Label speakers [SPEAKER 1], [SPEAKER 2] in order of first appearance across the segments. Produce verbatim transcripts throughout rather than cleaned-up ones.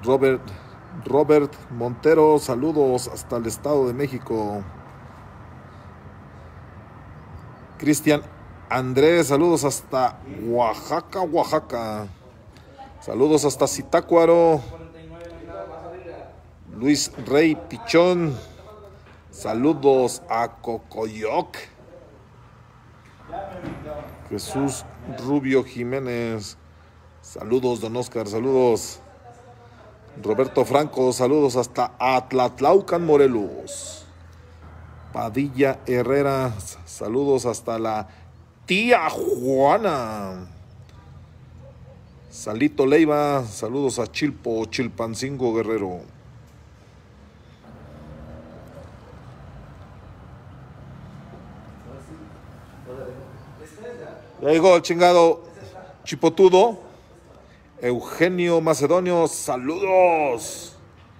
[SPEAKER 1] Robert, Robert Montero, saludos hasta el Estado de México. Cristian Andrés, saludos hasta Oaxaca, Oaxaca. Saludos hasta Zitácuaro. Luis Rey Pichón, saludos a Cocoyoc. Jesús Rubio Jiménez, saludos don Oscar, saludos. Roberto Franco, saludos hasta Atlatlaucan, Morelos. Padilla Herrera, saludos hasta la Tía Juana. Salito Leiva, saludos a Chilpo, Chilpancingo, Guerrero. Ya llegó el chingado chipotudo. Eugenio Macedonio, saludos.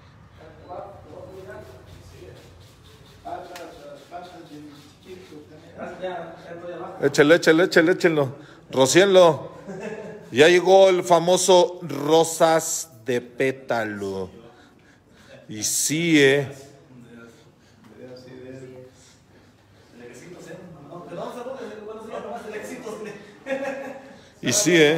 [SPEAKER 1] Échale, échale, échale, échale. Rocienlo. Ya llegó el famoso rosas de pétalo. Y sí, eh. Y sí, eh.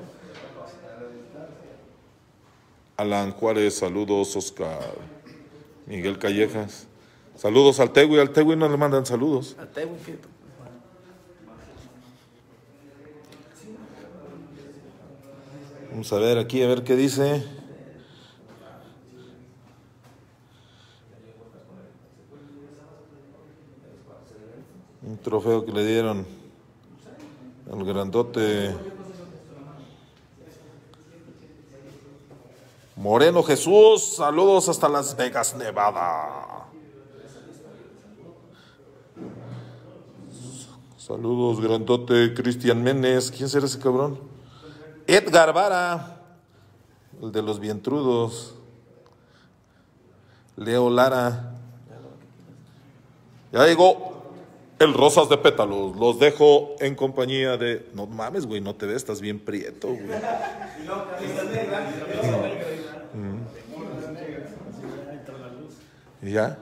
[SPEAKER 1] Alan Juárez, saludos. Oscar Miguel Callejas, saludos al Tegui. Al Tegui no le mandan saludos. Al Tegui, ¿qué? Vamos a ver aquí, a ver qué dice. Un trofeo que le dieron al grandote Moreno Jesús, saludos hasta Las Vegas, Nevada. Saludos, grandote Cristian Menes. ¿Quién será ese cabrón? Edgar Vara, el de los vientrudos. Leo Lara. Ya llegó el rosas de pétalos. Los dejo en compañía de... No mames, güey, no te ves, estás bien prieto, güey. Mm. ¿Y ya?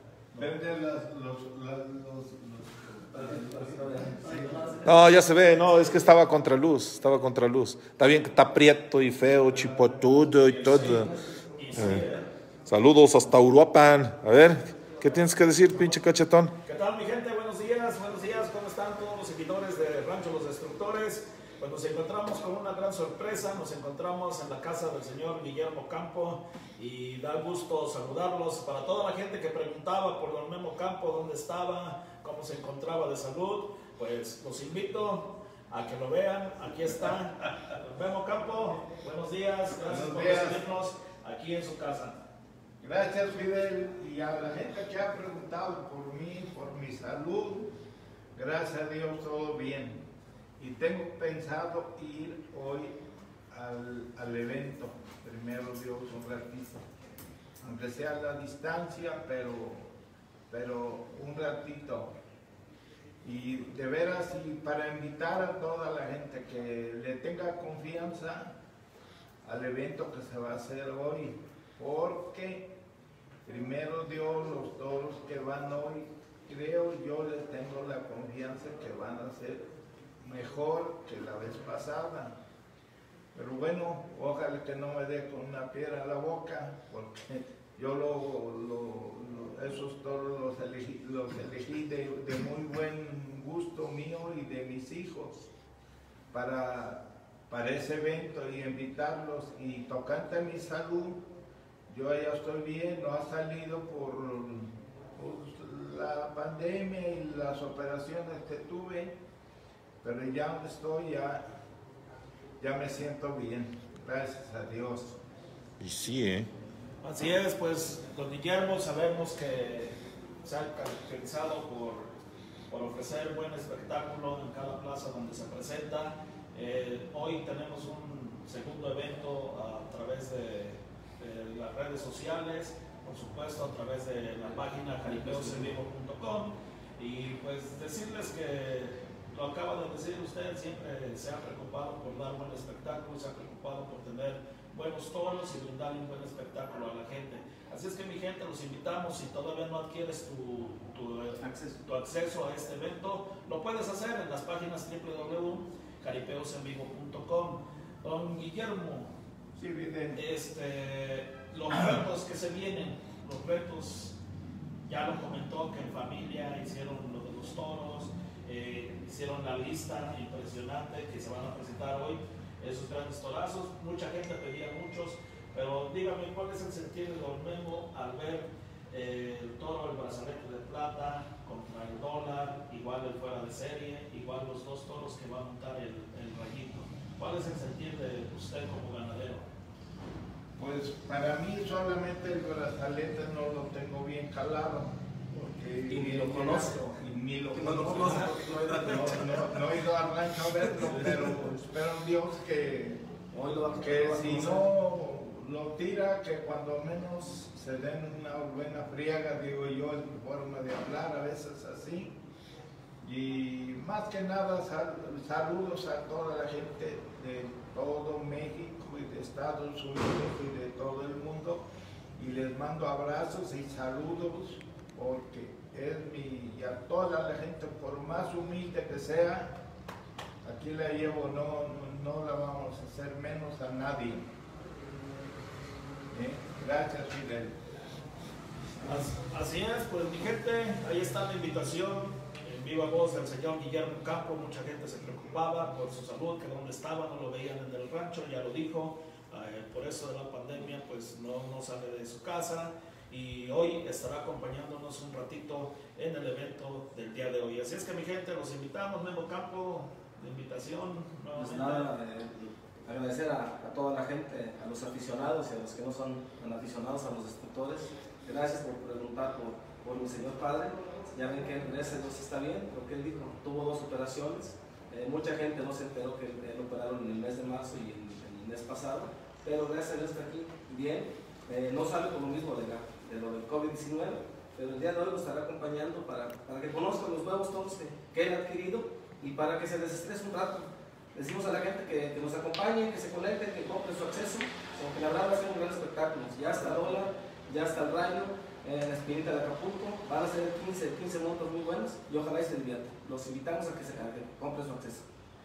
[SPEAKER 1] No, ya se ve, no, es que estaba contra luz, estaba contra luz. Está bien que está prieto y feo, chipotudo y todo. Eh, saludos hasta Uruapan. A ver, ¿qué tienes que decir, pinche cachetón?
[SPEAKER 2] ¿Qué tal, mi gente? Buenos días, buenos días. ¿Cómo están todos los seguidores de Rancho Los Destructores? Pues nos encontramos con una gran sorpresa. Nos encontramos en la casa del señor Guillermo Campo y da gusto saludarlos. Para toda la gente que preguntaba por don Memo Campo, dónde estaba, cómo se encontraba de salud, pues los invito a que lo vean. Aquí está don Memo Campo. Buenos días, gracias
[SPEAKER 3] Buenos
[SPEAKER 2] por
[SPEAKER 3] días.
[SPEAKER 2] recibirnos aquí en su casa.
[SPEAKER 3] Gracias, Fidel, y a la gente que ha preguntado por mí, por mi salud. Gracias a Dios, todo bien. Y tengo pensado ir hoy al, al evento, primero Dios, un ratito, aunque sea a la distancia, pero, pero un ratito. Y de veras, y para invitar a toda la gente que le tenga confianza al evento que se va a hacer hoy, porque primero Dios, los toros que van hoy, creo yo les tengo la confianza que van a ser mejor que la vez pasada. Pero bueno, ojalá que no me dé con una piedra en la boca, porque yo lo, lo, lo, esos toros los elegí, los elegí de, de muy buen gusto mío y de mis hijos para, para ese evento y invitarlos. Y tocante a mi salud, yo ya estoy bien, no ha salido por, por la pandemia y las operaciones que tuve, pero ya donde estoy ya, ya me siento bien, gracias a Dios.
[SPEAKER 1] Y sí, ¿eh?
[SPEAKER 2] Así es, pues don Guillermo sabemos que se ha caracterizado por, por ofrecer buen espectáculo en cada plaza donde se presenta. Eh, hoy tenemos un segundo evento a través de, de las redes sociales, por supuesto a través de la página jaripeos en vivo punto com, y pues decirles que lo acaba de decir usted, siempre se ha preocupado por dar buen espectáculo, se ha preocupado por tener buenos toros y brindarle un buen espectáculo a la gente. Así es que mi gente, los invitamos, si todavía no adquieres tu, tu, acceso. tu acceso a este evento, lo puedes hacer en las páginas doble u doble u doble u punto jaripeos en vivo punto com. Don Guillermo,
[SPEAKER 3] sí, bien.
[SPEAKER 2] Este, los retos que se vienen, los retos, ya lo comentó que en familia hicieron lo de los toros, eh, hicieron la lista impresionante que se van a presentar hoy, esos grandes torazos, mucha gente pedía muchos. Pero dígame, ¿cuál es el sentido de Don Memo al ver eh, el toro, el brazalete de plata contra el dólar, igual el fuera de serie, igual los dos toros que va a montar el, el rayito? ¿Cuál es el sentido de usted como ganadero?
[SPEAKER 3] Pues para mí solamente el brazalete no lo tengo bien calado. Porque
[SPEAKER 4] y ni lo conozco.
[SPEAKER 3] Y ni lo
[SPEAKER 4] no
[SPEAKER 3] conozco.
[SPEAKER 4] Lo conozco no,
[SPEAKER 3] no, no, no he ido al rancho a verlo, pero espero en Dios que, que si no lo tira, que cuando menos se den una buena friega, digo yo, es mi forma de hablar, a veces así. Y más que nada, sal, saludos a toda la gente de todo México y de Estados Unidos y de todo el mundo. Y les mando abrazos y saludos, porque es mi, y a toda la gente, por más humilde que sea, aquí la llevo, no, no, no la vamos a hacer menos a nadie. ¿Eh? Gracias, Fidel.
[SPEAKER 2] Así es, pues mi gente, ahí está la invitación en viva voz del señor Guillermo Campo. Mucha gente se preocupaba por su salud, que dónde estaba, no lo veían en el rancho, ya lo dijo, eh, por eso de la pandemia pues no, no sale de su casa, y hoy estará acompañándonos un ratito en el evento del día de hoy. Así es que mi gente, los invitamos. Memo Campo, la invitación
[SPEAKER 4] nuevamente. Pues nada, eh, agradecer a, a toda la gente, a los aficionados y a los que no son tan aficionados, a los destructores. Gracias por preguntar por, por mi señor padre. Ya ven que gracias a Dios está bien, lo que él dijo, tuvo dos operaciones. Eh, mucha gente no se enteró que él operaron en el mes de marzo y en, en el mes pasado, pero gracias a Dios está aquí bien. Eh, no sabe por lo mismo de, la, de lo del COVID diecinueve, pero el día de hoy nos estará acompañando para, para que conozcan los nuevos toros que, que él ha adquirido y para que se desestrese un rato. Decimos a la gente que, que nos acompañe, que se conecten, que compren su acceso, porque la verdad va a ser un gran espectáculo. Ya está el dólar, ya está el rayo, eh, la espinita de Acapulco, van a ser quince, quince montos muy buenos y ojalá y se diviertan. Los invitamos a que se que compren su acceso.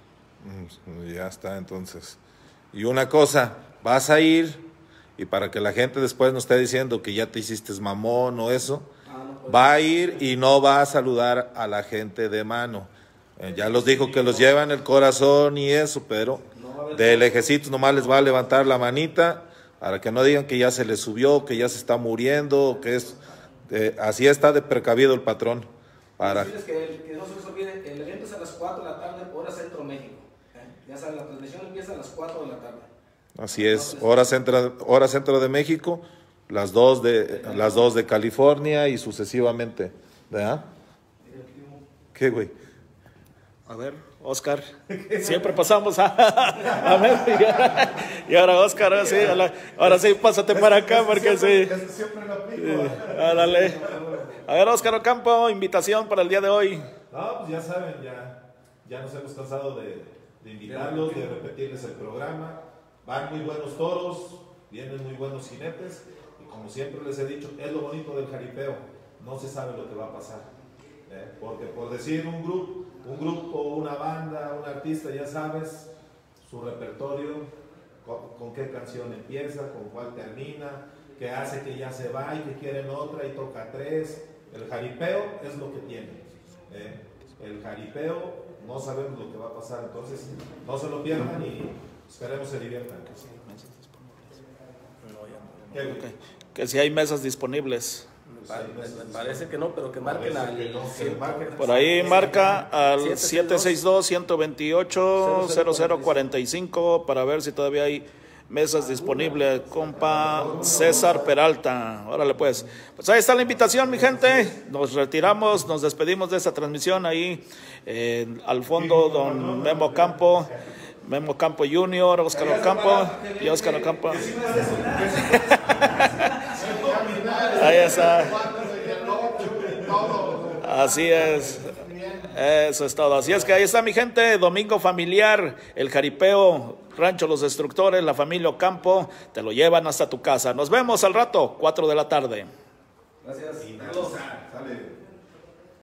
[SPEAKER 1] Ya está, entonces. Y una cosa, vas a ir, y para que la gente después no esté diciendo que ya te hiciste mamón o eso, ah, no va a ir y no va a saludar a la gente de mano. Eh, ya los dijo que los lleva en el corazón y eso, pero del ejército nomás les va a levantar la manita para que no digan que ya se le subió, que ya se está muriendo, que es eh, así está de precavido el patrón. Para
[SPEAKER 4] decirles que, que no se les olvide, el evento es a las cuatro de la tarde, hora Centro México. ¿Eh? Ya saben, la transmisión empieza a las cuatro de la tarde.
[SPEAKER 1] Así es, hora centro, hora centro de México, las dos de las dos de California y sucesivamente, ¿verdad? ¿Qué, güey?
[SPEAKER 2] A ver, Oscar, siempre pasamos a, a ver, y ahora Oscar, ahora sí, ahora, ahora sí, pásate para acá, porque sí.
[SPEAKER 3] Siempre lo aplico.
[SPEAKER 2] Árale. A ver, Oscar Ocampo, invitación para el día de hoy.
[SPEAKER 1] No, pues ya saben, ya, ya nos hemos cansado de, de invitarlos, de repetirles el programa. Van muy buenos toros, vienen muy buenos jinetes, y como siempre les he dicho, es lo bonito del jaripeo, no se sabe lo que va a pasar. ¿eh? Porque por decir un grupo, un grupo, una banda, un artista, ya sabes su repertorio, con, con qué canción empieza, con cuál termina, qué hace que ya se va y que quieren otra y toca tres. El jaripeo es lo que tiene. ¿eh? El jaripeo, no sabemos lo que va a pasar, entonces no se lo pierdan y esperemos se diviertan.
[SPEAKER 2] Okay. Que si hay mesas disponibles.
[SPEAKER 4] Me parece que no, pero que marquen la...
[SPEAKER 2] Por ahí marca al siete seis dos, uno dos ocho, cero cero cuatro cinco para ver si todavía hay mesas disponibles. Compa César Peralta. Órale pues. Pues ahí está la invitación, mi gente. Nos retiramos, nos despedimos de esta transmisión. Ahí eh, al fondo don Memo Campo, Memo Campo Junior, Oscar Ocampo y Oscar Ocampo. Ahí está. Así es. Eso es todo. Así es que ahí está mi gente, domingo familiar, el jaripeo, Rancho Los Destructores, la familia Ocampo, te lo llevan hasta tu casa. Nos vemos al rato, cuatro de la tarde.
[SPEAKER 4] Gracias.
[SPEAKER 3] Sale.